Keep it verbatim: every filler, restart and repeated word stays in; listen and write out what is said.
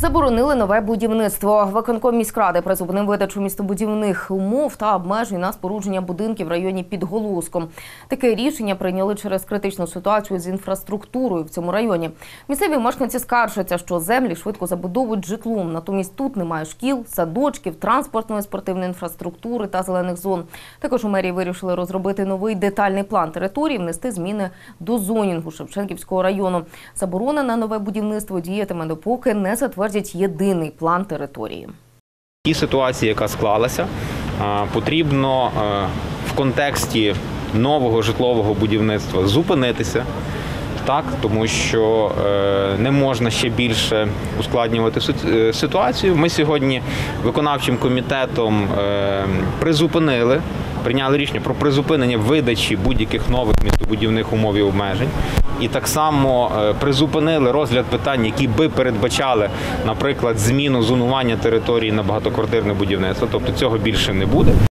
Заборонили нове будівництво. Виконком міськради призупинив видачу містобудівних умов та обмежень на спорудження будинків в районі Підголоском. Таке рішення прийняли через критичну ситуацію з інфраструктурою в цьому районі. Місцеві мешканці скаржаться, що землі швидко забудовують житлом. Натомість тут немає шкіл, садочків, транспортної, спортивної інфраструктури та зелених зон. Також у мерії вирішили розробити новий детальний план території, внести зміни до зонінгу Шевченківського району. Заборона на нове будівництво діятиме, допоки не затвердять єдиний план території. І ситуація, яка склалася, потрібно в контексті нового житлового будівництва зупинитися, так, тому що не можна ще більше ускладнювати ситуацію. Ми сьогодні виконавчим комітетом призупинили, прийняли рішення про призупинення видачі будь-яких нових містобудівних умов і обмежень. І так само призупинили розгляд питань, які би передбачали, наприклад, зміну зонування території на багатоквартирне будівництво. Тобто цього більше не буде.